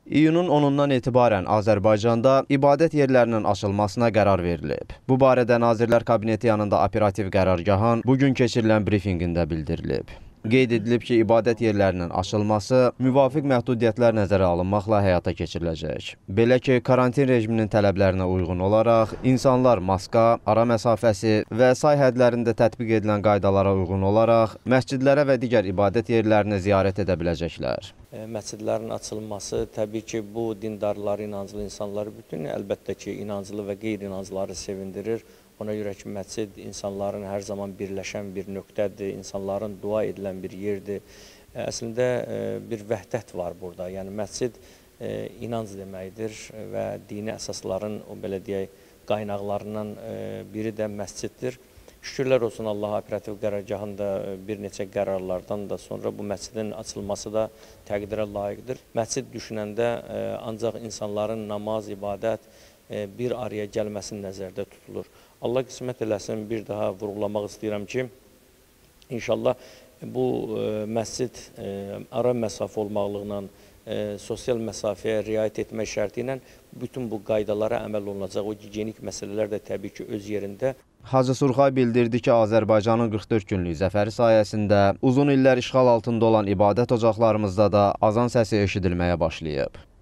İyunun 10-dan etibarən Azərbaycanda ibadət yerlərinin açılmasına qərar verilib. Bu barədə Nazirlər Kabineti yanında operativ qərargahın bugün keçirilən brifinqində bildirilib. Qeyd edilib ki, ibadət yerlərinin açılması müvafiq məhdudiyyətlər nəzərə alınmaqla həyata keçiriləcək. Belə ki, karantin rejiminin tələblərinə uyğun olaraq insanlar maska, ara məsafəsi və say hədlərində tətbiq edilən qaydalara uyğun olaraq məscidlərə və digər ibadət yerlərini ziyarət edə biləcəklər. Məscidlərin açılması təbii ki, bu dindarları, inancılı insanları bütün əlbəttə ki, inancılı və qeyri-inancıları sevindirir. Ona görə ki, məscid insanların hər zaman birləşən bir nöqtədir, insanların dua edilən bir yerdir. Əslində bir vəhdət var burada. Yəni məscid inanc deməkdir və dini əsasların, o belə deyək, qaynaqlarından biri də məsciddir. Şükürlər olsun Allaha, operativ qərargahında bir neçə qərarlardan da sonra bu məscidin açılması da təqdirə layiqdir. Məscid düşünəndə ancaq insanların namaz, ibadət bir araya gəlməsi nəzərdə tutulur. Allah qismət eləsin, bir daha vurğulamaq istəyirəm ki, inşallah bu məscid ara məsafə olmaqlıqla, sosial məsafəyə riayət etmək şərti ilə bütün bu qaydalara əməl olunacaq. O gigiyenik məsələlər də təbii ki, öz yerində. Hacı Surxay bildirdi ki, Azərbaycanın 44 günlük zəfəri sayəsində uzun illər işğal altında olan ibadət ocaqlarımızda da azan səsi eşidilməyə başlayıb.